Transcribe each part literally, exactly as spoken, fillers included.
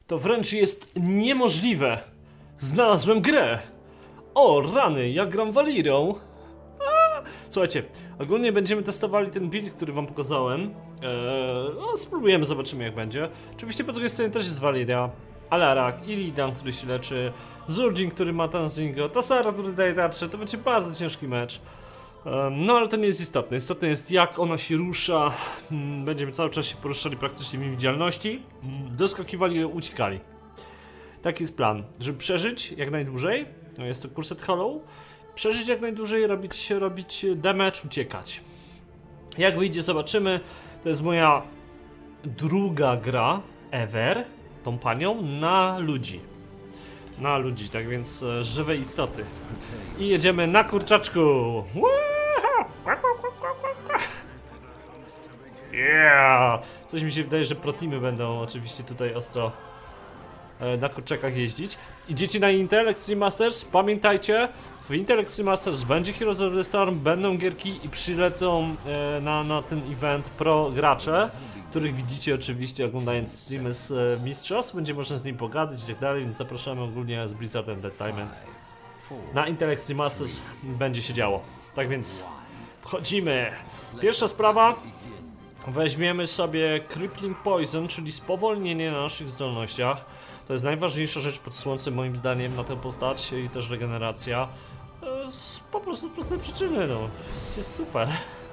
To wręcz jest niemożliwe. Znalazłem grę. O, rany, ja gram Valirą. Słuchajcie, ogólnie będziemy testowali ten build, który wam pokazałem. Eee, no, spróbujemy, zobaczymy jak będzie. Oczywiście po drugiej stronie też jest Valiria, Alarak, Illidan, który się leczy, Zurjin, który ma Tanzingo, Tassara, który daje tarczę. To będzie bardzo ciężki mecz. Um, no ale to nie jest istotne. Istotne jest jak ona się rusza. Hmm, będziemy cały czas się poruszali praktycznie w niewidzialności. Hmm, doskakiwali i uciekali. Taki jest plan, żeby przeżyć jak najdłużej. No jest to Cursed Hollow. Przeżyć jak najdłużej, robić, robić damage, uciekać. Jak wyjdzie, zobaczymy. To jest moja druga gra ever, tą panią, na ludzi. Na ludzi, tak więc e, żywe istoty. I jedziemy na kurczaczku. Yeah! Coś mi się wydaje, że protimy będą oczywiście tutaj ostro e, na kurczakach jeździć. Idziecie na Intel Extreme Masters? Pamiętajcie, w Intel Extreme Masters będzie Heroes of the Storm, będą gierki i przylecą e, na, na ten event pro gracze, których widzicie oczywiście oglądając streamy z e, mistrzostw. Będzie można z nim pogadać i tak dalej, więc zapraszamy ogólnie z Blizzard Entertainment. Na Intel Extreme Masters będzie się działo. Tak więc wchodzimy. Pierwsza sprawa. Weźmiemy sobie Crippling Poison, czyli spowolnienie na naszych zdolnościach. To jest najważniejsza rzecz pod słońcem moim zdaniem na tę postać i też regeneracja. Z, po prostu z prostej przyczyny, no. Jest, jest super.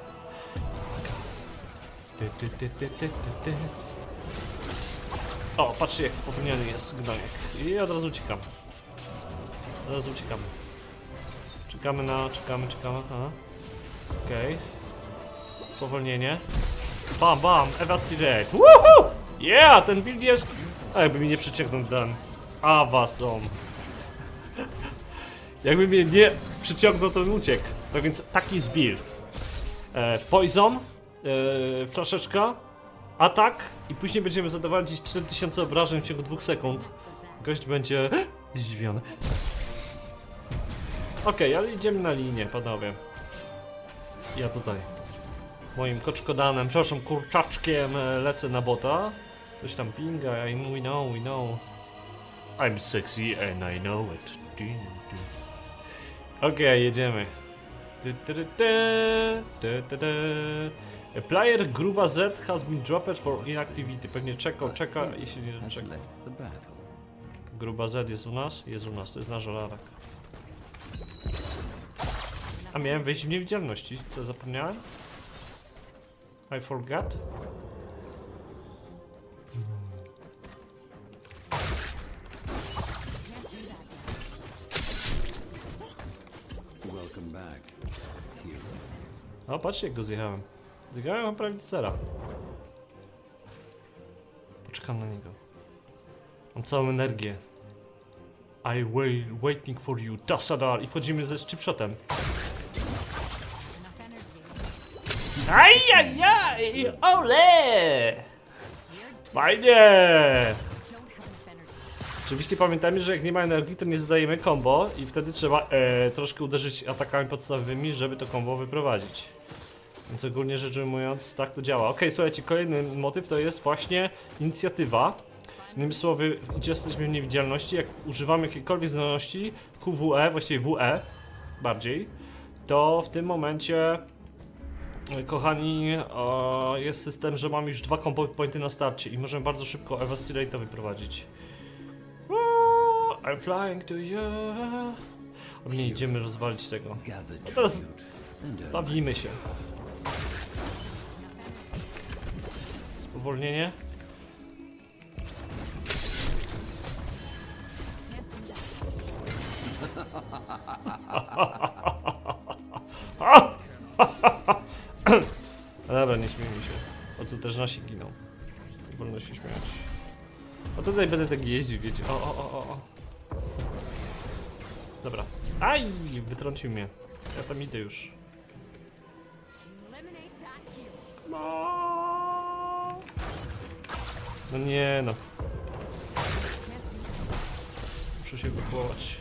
Ty, ty, ty, ty, ty, ty. O, patrzcie jak spowolniony jest gnojek. I od razu uciekam. Od razu uciekamy. Czekamy na... czekamy, czekamy. Okej. Okay. Spowolnienie. Bam, bam, Evastirate. Woohoo! Yeah, ten build jest... A jakby mi nie przyciągnął Dan. A was są. Jakby mnie nie przyciągnął, to bym uciekł. Tak więc taki jest build. E, poison, e, flaszeczka, atak i później będziemy zadawali gdzieś cztery tysiące obrażeń w ciągu dwóch sekund. Gość będzie zdziwiony. Okej, okay, ale idziemy na linię, panowie. Ja tutaj moim koczkodanem, przepraszam, kurczaczkiem lecę na bota. Coś tam pinga, I we know, we know. I'm sexy and I know it. Okej, okay, jedziemy. A player gruba Z has been dropped for inactivity. Pewnie czekał, czeka i się nie czeka. Gruba Z jest u nas? Jest u nas, to jest nasz Alarak. A miałem wejść w niewidzialności, co zapomniałem? I forgot? O, patrzcie jak go zjechałem. Zjechałem prawie do zera. Poczekam na niego. Mam całą energię. I wait, waiting for you, Tassadar. I wchodzimy ze chipshotem. Ajajaj! Ole! Fajnie! Oczywiście pamiętajmy, że jak nie ma energii, to nie zadajemy combo i wtedy trzeba e, troszkę uderzyć atakami podstawowymi, żeby to combo wyprowadzić. Więc ogólnie rzecz ujmując, tak to działa. Ok, słuchajcie, kolejny motyw to jest właśnie inicjatywa. Innymi słowy, gdzie jesteśmy w niewidzialności, jak używamy jakiejkolwiek zdolności Q W E, właściwie W E bardziej, to w tym momencie, kochani, o, jest system, że mamy już dwa combo pointy na starcie i możemy bardzo szybko Evastirate'a wyprowadzić. I'm flying to you. O nie, idziemy rozwalić tego. A teraz bawimy się. Spowolnienie. Dobra, nie śmiejmy się. O, tu też nasi giną. Nie wolno się śmiać. A tutaj będę tak jeździł, wiecie. O, o, o, o. Dobra. Aj! Wytrącił mnie. Ja tam idę już. No nie no. Muszę się ewakuować.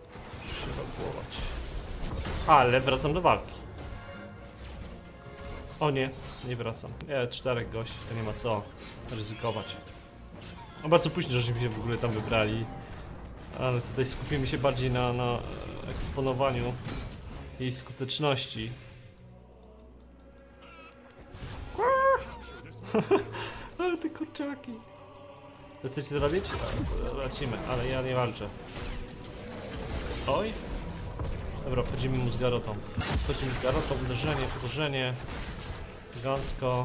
Muszę się ewakuować. Ale wracam do walki. O nie, nie wracam. Nie, czterech gości, to nie ma co ryzykować. A bardzo późno, żeśmy się w ogóle tam wybrali. Ale tutaj skupimy się bardziej na, na eksponowaniu jej skuteczności. Ale te kurczaki. Co chcecie zrobić? Lecimy, ale ja nie walczę. Oj. Dobra, wchodzimy mu z garotą. Wchodzimy z garotą, uderzenie, uderzenie. Gąsko.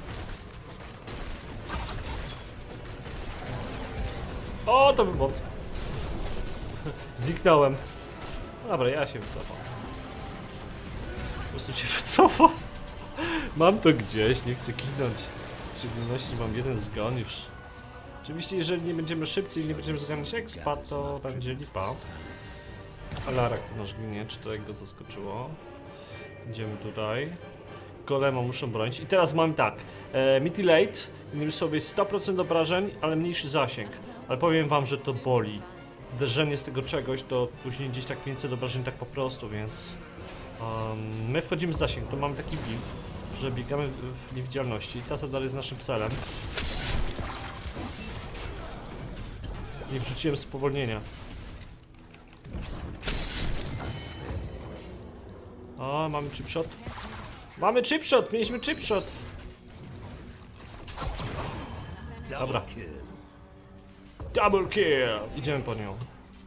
O, to był błąd. Zniknąłem. Dobra, ja się wycofam. Po prostu się wycofam. Mam to gdzieś, nie chcę kinąć. W szczególności mam jeden zgon już. Oczywiście, jeżeli nie będziemy szybcy i nie będziemy zganiać expa, to będzie lipa. Alarak to nasz ginie, czterech go zaskoczyło. Idziemy tutaj. Golema muszą bronić. I teraz mamy tak. E, Mutilate, innymi słowy sto procent obrażeń, ale mniejszy zasięg. Ale powiem wam, że to boli. Uderzenie z tego czegoś to później gdzieś tak pięćset obrażeń tak po prostu, więc... Um, my wchodzimy w zasięg, to mamy taki build, że biegamy w niewidzialności. Ta zadar jest naszym celem. I wrzuciłem spowolnienia. O, mamy chipshot. Mamy chipshot! Mieliśmy chipshot! Dobra. Double kill! Idziemy po nią.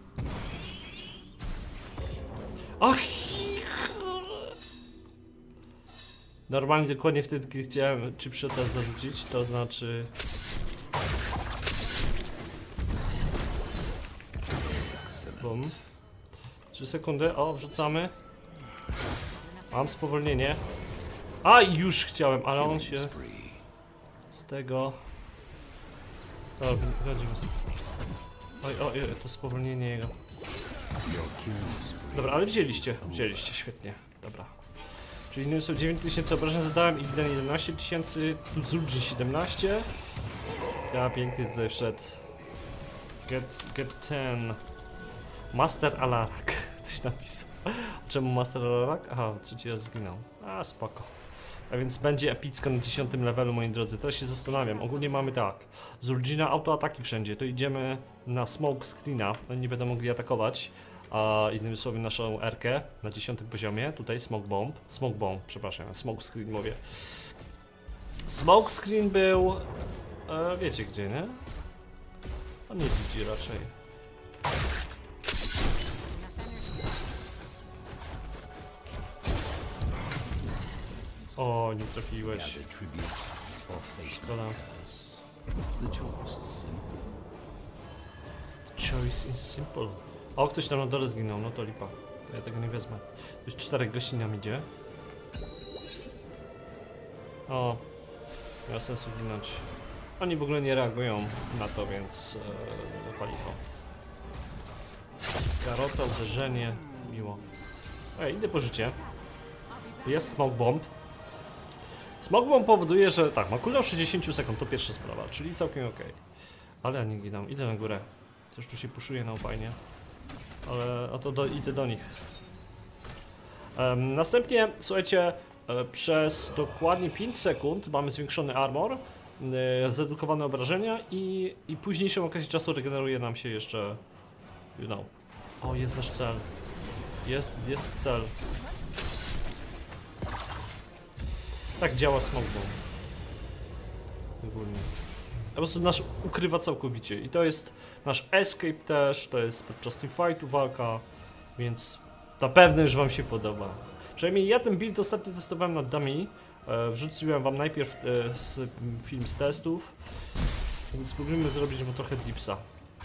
Ach! Normalnie dokładnie wtedy, kiedy chciałem chipshota zarzucić, to znaczy... Bum. trzy sekundy, o, wrzucamy. Mam spowolnienie. A, już chciałem, ale on się... Z tego... Dobra, wychodzimy z... Oj, oj, oj, to spowolnienie jego. Dobra, ale wzięliście, wzięliście, świetnie, dobra. Czyli innym są dziewięć tysięcy obrażeń zadałem, Illidan jedenaście tysięcy, Zul'jin siedemnaście. Ja pięknie tutaj wszedł. Get, get ten... Master Alarak, ktoś napisał. Czemu Master Alarak? Aha, trzeci raz zginął. A, spoko. A więc będzie epicko na dziesiątym levelu, moi drodzy. Teraz się zastanawiam. Ogólnie mamy tak. Zul'jina autoataki wszędzie. To idziemy na smoke screena. Oni nie będą mogli atakować. A innymi słowy naszą erkę na dziesiątym poziomie. Tutaj smoke bomb. Smoke bomb, przepraszam. Smoke screen mówię. Smoke screen był... E, wiecie gdzie, nie? On nie widzi raczej. O, nie trafiłeś. Szkoda. The choice is simple. O, ktoś tam na dole zginął, no to lipa. To ja tego nie wezmę. Już czterech gości nam idzie. O, nie ma sensu ginąć. Oni w ogóle nie reagują na to, więc e, palicho. Garota, uderzenie, miło. Ej, idę po życie. Jest smoke bomb. Smoke bomb powoduje, że tak, ma cooldown sześćdziesiąt sekund, to pierwsza sprawa, czyli całkiem ok. Ale ja nie ginam, idę na górę. Coś tu się puszuje na upajnie. Ale a to do, idę do nich. Um, następnie, słuchajcie, e, przez dokładnie pięć sekund mamy zwiększony armor, e, zredukowane obrażenia i, i późniejszą okazję czasu regeneruje nam się jeszcze, you know. O, jest nasz cel. Jest, jest cel. Tak działa smoke bomb. Ogólnie. Po prostu nasz ukrywa całkowicie i to jest nasz escape też, to jest podczas teamfightu walka, więc na pewno już wam się podoba. Przynajmniej ja ten build ostatnio testowałem na dummy, e, wrzuciłem wam najpierw e, z, film z testów, więc spróbujmy zrobić mu trochę dipsa.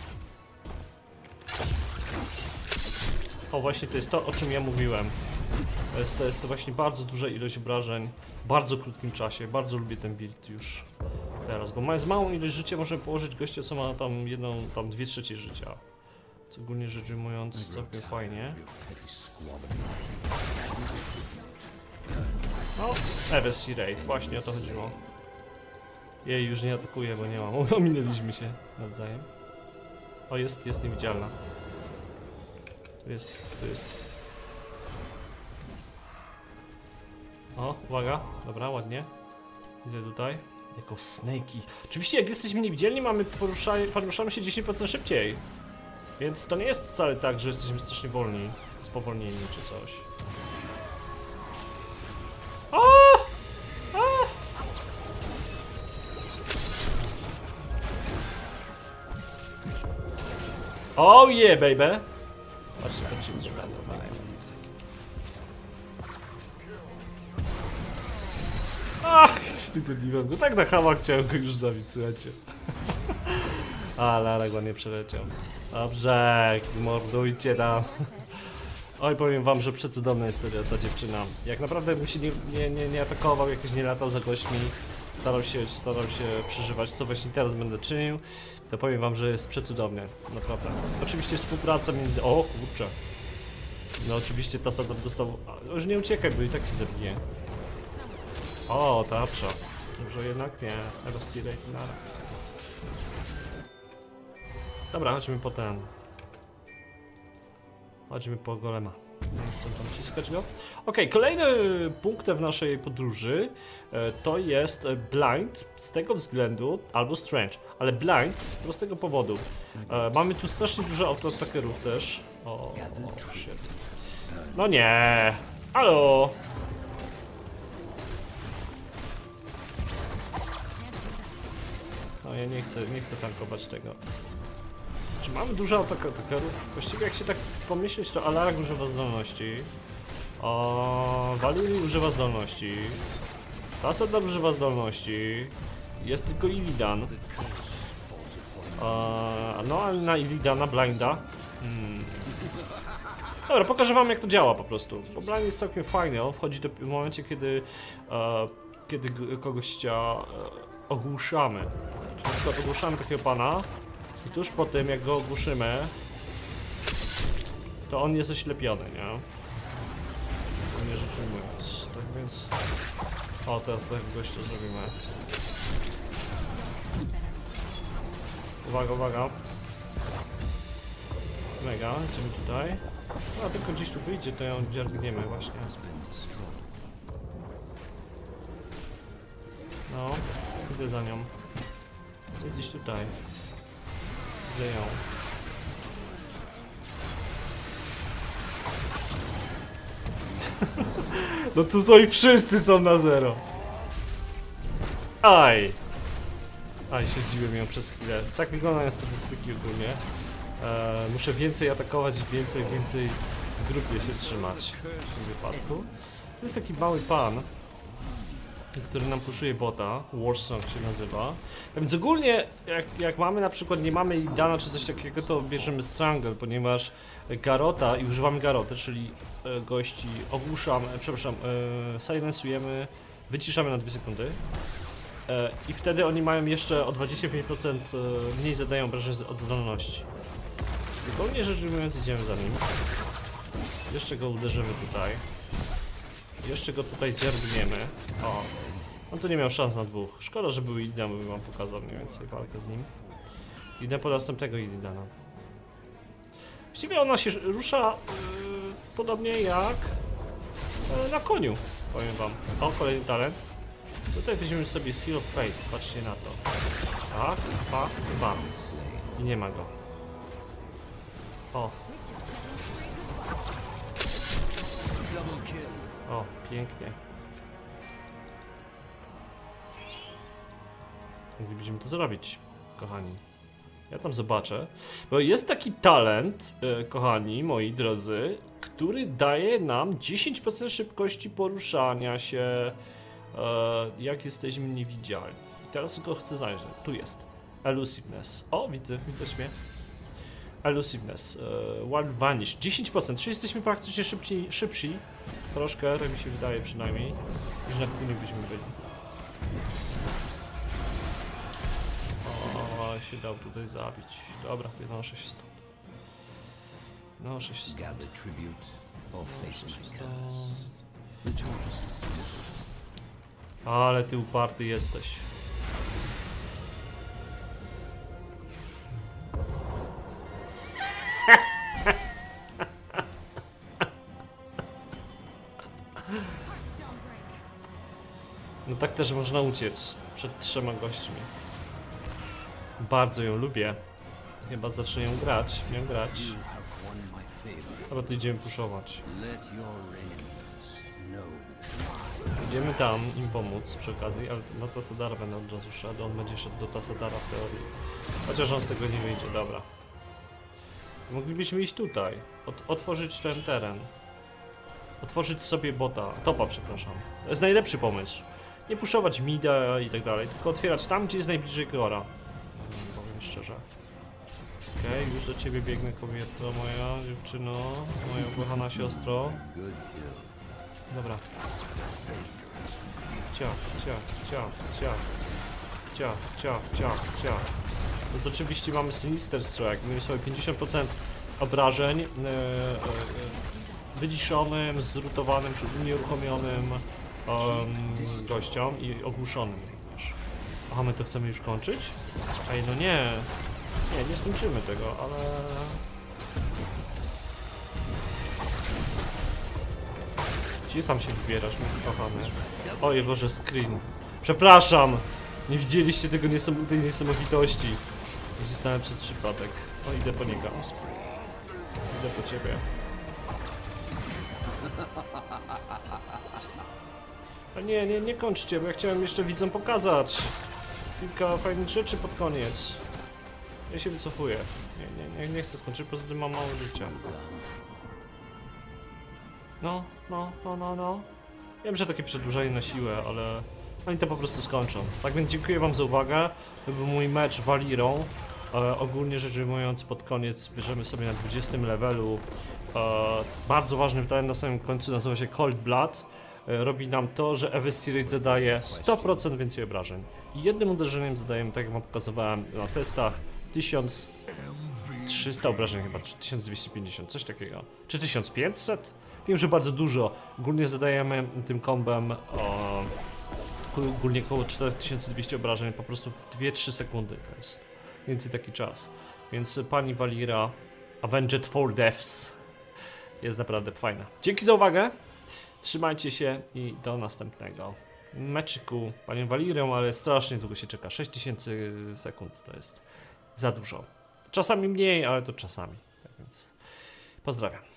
O, właśnie to jest to, o czym ja mówiłem. To jest, to jest to właśnie bardzo duża ilość obrażeń w bardzo krótkim czasie. Bardzo lubię ten build już teraz, bo mając małą ilość życia możemy położyć gościa, co ma tam jedną, tam dwie trzecie życia. Co ogólnie rzecz ujmując całkiem fajnie. No, R S C Raid, właśnie o to chodziło. Jej już nie atakuje, bo nie mam. Ominęliśmy się nawzajem. O, jest, jest niewidzialna. Tu jest, tu jest. O, uwaga, dobra, ładnie. Idę tutaj. Jako snake'i. Oczywiście jak jesteśmy niewidzialni, mamy poruszaj, poruszamy się dziesięć procent szybciej. Więc to nie jest wcale tak, że jesteśmy strasznie wolni, spowolnieni czy coś. O! O! Oh yeah, baby! Patrzcie, patrzcie, gdzie ach, tylko nie wiem, no tak na hama chciałem go już zabić, słuchajcie. Ale Alek ładnie przeleciał. Dobrze, mordujcie tam. Oj, powiem wam, że przecudowna jest ta, ta dziewczyna. Jak naprawdę bym się nie, nie, nie, nie atakował, jakoś nie latał za gośćmi, starał się, starał się przeżywać, co właśnie teraz będę czynił, to powiem wam, że jest przecudownie, naprawdę. Oczywiście współpraca między... O kurczę. No oczywiście Tassadar dostał... Już nie uciekaj, bo i tak cię zabije. O, tarcza. Może jednak nie. Rozsiraj Nara. Dobra, chodźmy po ten. Chodźmy po golema. Nie chcę tam ciskać go. Ok, okay, kolejny punkt w naszej podróży e, to jest blind z tego względu, albo strange, ale blind z prostego powodu. E, mamy tu strasznie dużo autoatakerów też. O, o shit. No nie. Halo. No ja nie chcę, nie chcę tankować tego. Czy mamy dużo autoatakerów? Właściwie jak się tak pomyśleć, to Alarak używa zdolności. O, Valiri używa zdolności. Tassadar używa zdolności. Jest tylko Illidan. O, no ale na Illidana, blinda. Hmm. Dobra, pokażę wam jak to działa po prostu. Bo blind jest całkiem fajny, on wchodzi do, w momencie kiedy, e, kiedy kogoś e, ogłuszamy. Czyli na przykład ogłuszamy takiego pana. I tuż po tym, jak go ogłuszymy, to on jest oślepiony, nie? Nie rzecz ujmując. Tak więc... O, teraz tak gościa zrobimy. Uwaga, uwaga. Mega, idziemy tutaj. A tylko gdzieś tu wyjdzie, to ją dziergniemy właśnie. No, idę za nią. Jest gdzieś tutaj. Widzę ją. No tu są i wszyscy są na zero. Aj. Aj, śledziłem ją przez chwilę. Tak wyglądają statystyki ogólnie. E, muszę więcej atakować, więcej, więcej w grupie się trzymać w tym wypadku. To jest taki mały pan, który nam puszuje bota, Warsong się nazywa. A więc ogólnie, jak, jak mamy na przykład, nie mamy Illidana czy coś takiego, to bierzemy Strangle, ponieważ Garota i używamy Garoty, czyli e, gości ogłuszamy, e, przepraszam, e, silencujemy, wyciszamy na dwie sekundy. E, I wtedy oni mają jeszcze o dwadzieścia pięć procent e, mniej zadają obrażeń od zdolności. Ogólnie rzecz ujmując, idziemy za nim. Jeszcze go uderzymy tutaj. Jeszcze go tutaj dziergniemy. O, on tu nie miał szans na dwóch. Szkoda, że był Illidan, bo bym wam pokazał mniej więcej walkę z nim. Idę po następnego Illidana. Właściwie ona się rusza yy, podobnie jak yy, na koniu, powiem wam. O, kolejny talent. Tutaj weźmiemy sobie Seal of Fate, patrzcie na to. Tak, dwa, dwa. I nie ma go. O. O, pięknie. Moglibyśmy to zrobić, kochani. Ja tam zobaczę. Bo jest taki talent, e, kochani, moi drodzy, który daje nam dziesięć procent szybkości poruszania się, e, jak jesteśmy niewidzialni. I teraz go chcę znaleźć. Tu jest. Elusiveness. O, widzę, widać mnie. Elusiveness. E, Wild Vanish. dziesięć procent, czyli jesteśmy praktycznie szybci, szybsi. Troszkę, tak mi się wydaje przynajmniej, niż na koniu byśmy byli. O, ale się dał tutaj zabić. Dobra, wynoszę się stąd. Wynoszę się stąd. Ale ty uparty jesteś. No tak też można uciec przed trzema gośćmi. Bardzo ją lubię. Chyba zacznę ją grać, miał grać. Dobra, to idziemy puszować. Idziemy tam im pomóc przy okazji, ale na Tassadara będę od razu szedł, on będzie szedł do Tassadara w teorii. Chociaż on z tego nie wyjdzie, dobra. Moglibyśmy iść tutaj, Ot otworzyć ten teren. Otworzyć sobie bota, topa przepraszam. To jest najlepszy pomysł. Nie puszować mida i tak dalej, tylko otwierać tam, gdzie jest najbliżej Gora. Powiem szczerze. Okej, okay, już do ciebie biegnę, kobieto moja, dziewczyno, moja ukochana siostro. Dobra. Ciach, ciach, ciach, ciach. Ciach, ciach, ciach, ciach. Więc oczywiście mamy Sinister Strike, mamy sobie pięćdziesiąt procent obrażeń. E, e, wyciszonym, zrutowanym, czy unieruchomionym um, gościom i ogłuszonym również. Aha, my to chcemy już kończyć? Ej, no nie. Nie, nie skończymy tego, ale... Gdzie tam się wybierasz, mój kochany? Oj Boże, screen. Przepraszam! Nie widzieliście tego niesam tej niesamowitości. Zostałem przez przypadek. O, idę po niego. Idę po ciebie. A nie, nie, nie kończcie, bo ja chciałem jeszcze widzom pokazać kilka fajnych rzeczy pod koniec. Ja się wycofuję. Nie, nie, nie, nie chcę skończyć, poza tym mam mało życia. No, no, no, no, no. Wiem, że takie przedłużanie na siłę, ale oni to po prostu skończą. Tak więc dziękuję wam za uwagę. To był mój mecz Valirą. E, ogólnie rzecz ujmując, pod koniec bierzemy sobie na dwudziestym levelu. E, bardzo ważnym pytaniem na samym końcu nazywa się Cold Blood. E, robi nam to, że Eviscerate zadaje sto procent więcej obrażeń. I jednym uderzeniem zadajemy, tak jak wam pokazywałem na testach, tysiąc trzysta obrażeń chyba, czy tysiąc dwieście pięćdziesiąt, coś takiego. Czy tysiąc pięćset? Wiem, że bardzo dużo. Ogólnie zadajemy tym kombem o, ogólnie około cztery tysiące dwieście obrażeń po prostu w dwie trzy sekundy. To jest mniej więcej taki czas. Więc pani Valira Avenged for Deaths jest naprawdę fajna. Dzięki za uwagę. Trzymajcie się i do następnego meczyku panią Valirą, ale strasznie długo się czeka. sześć tysięcy sekund to jest za dużo. Czasami mniej, ale to czasami. Tak więc pozdrawiam.